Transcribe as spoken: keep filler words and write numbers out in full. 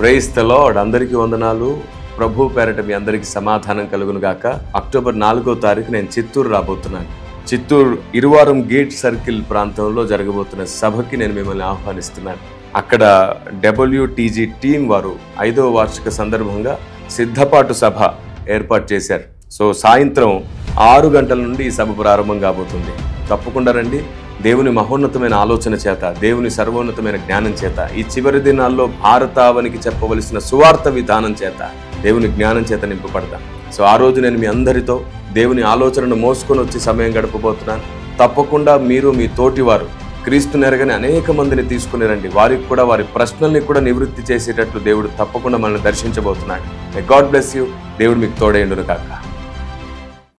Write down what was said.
Praise the lord. అందరికీ వందనాలు. ప్రభు పేరట మీ అందరికీ సమాధానం కలుగును గాక. అక్టోబర్ నాలుగో తారీఖు నేను చిత్తూరు రాబోతున్నాను. చిత్తూరు ఇరువారం గేట్ సర్కిల్ ప్రాంతంలో జరగబోతున్న సభకి నేను మిమ్మల్ని ఆహ్వానిస్తున్నాను. అక్కడ డబ్ల్యూటీజీ టీం వారు ఐదవ వార్షిక సందర్భంగా సిద్ధపాటు సభ ఏర్పాటు చేశారు. సో సాయంత్రం ఆరు గంటల నుండి ఈ సభ ప్రారంభం కాబోతుంది. తప్పకుండా రండి. దేవుని మహోన్నతమైన ఆలోచన చేత, దేవుని సర్వోన్నతమైన జ్ఞానం చేత, ఈ చివరి దినాల్లో భారతావనికి చెప్పవలసిన సువార్త విధానం చేత, దేవుని జ్ఞానం చేత నింపబడతాను. సో ఆ రోజు నేను మీ అందరితో దేవుని ఆలోచనను మోసుకొని వచ్చి సమయం గడపబోతున్నాను. తప్పకుండా మీరు మీ తోటి వారు క్రీస్తుని ఎరగని అనేక మందిని తీసుకుని రండి. వారికి కూడా వారి ప్రశ్నల్ని కూడా నివృత్తి చేసేటట్లు దేవుడు తప్పకుండా మనల్ని దర్శించబోతున్నాడు. May God bless you. దేవుడు మీకు తోడైండును కాక.